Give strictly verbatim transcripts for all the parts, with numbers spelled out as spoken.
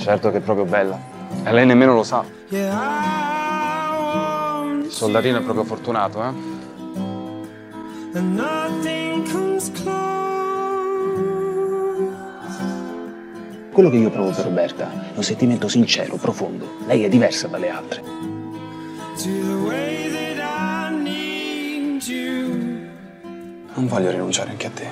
Certo che è proprio bella. E lei nemmeno lo sa. Il soldatino è proprio fortunato, eh? Quello che io provo per Roberta è un sentimento sincero, profondo. Lei è diversa dalle altre. Non voglio rinunciare anche a te.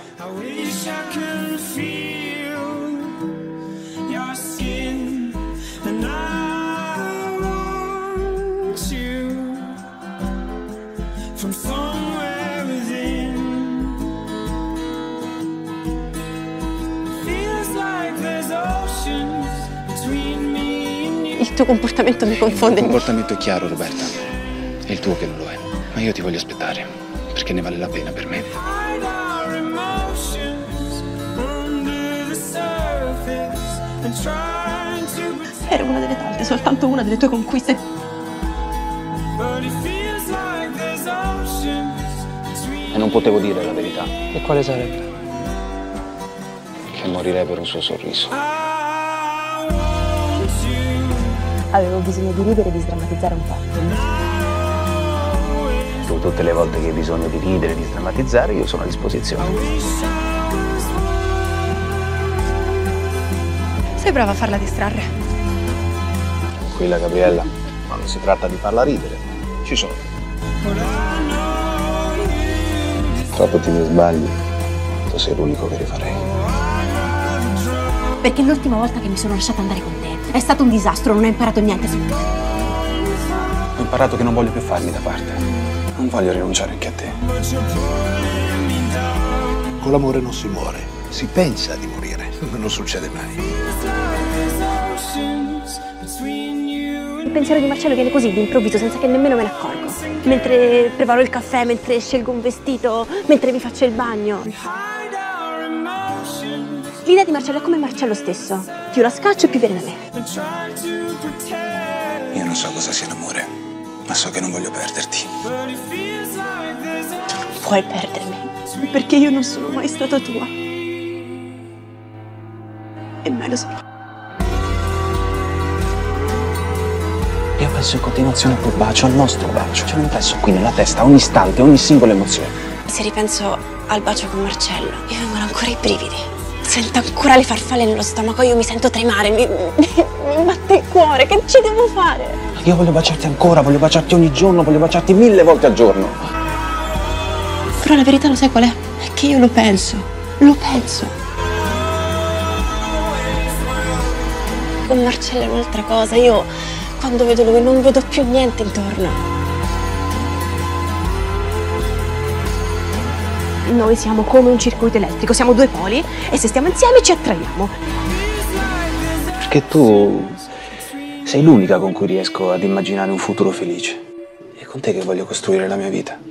Il tuo comportamento mi confonde. Il comportamento è chiaro, Roberta. È il tuo che non lo è. Ma io ti voglio aspettare, perché ne vale la pena per me. Era una delle tante, soltanto una delle tue conquiste. E non potevo dire la verità. E quale sarebbe? Che morirei per un suo sorriso. Avevo bisogno di ridere e di sdrammatizzare un po'. Tu tutte le volte che hai bisogno di ridere, di sdrammatizzare, io sono a disposizione. Sei brava a farla distrarre. Tranquilla, Gabriella. Quando si tratta di farla ridere, ci sono. Troppo ti mi sbagli. Tu sei l'unico che rifarei. Perché l'ultima volta che mi sono lasciata andare con te è stato un disastro, non ho imparato niente. Ho imparato che non voglio più farmi da parte. Non voglio rinunciare anche a te. Con l'amore non si muore, si pensa di morire, ma non succede mai. Il pensiero di Marcello viene così, d'improvviso, senza che nemmeno me ne accorgo. Mentre preparo il caffè, mentre scelgo un vestito, mentre mi faccio il bagno. L'idea di Marcello è come Marcello stesso. Più la scaccio, più viene da me. Io non so cosa sia l'amore, ma so che non voglio perderti. Puoi perdermi, perché io non sono mai stata tua. E mai lo sarò. Io penso in continuazione a quel bacio, al nostro bacio. Ce l'ho impresso qui nella testa, ogni istante, ogni singola emozione. Se ripenso al bacio con Marcello, mi vengono ancora i brividi. Sento ancora le farfalle nello stomaco, io mi sento tremare, mi, mi, mi batte il cuore, che ci devo fare? Io voglio baciarti ancora, voglio baciarti ogni giorno, voglio baciarti mille volte al giorno. Però la verità lo sai qual è? È che io lo penso, lo penso. Con Marcello è un'altra cosa, io quando vedo lui non vedo più niente intorno. Noi siamo come un circuito elettrico, siamo due poli e se stiamo insieme ci attraiamo. Perché tu sei l'unica con cui riesco ad immaginare un futuro felice. È con te che voglio costruire la mia vita.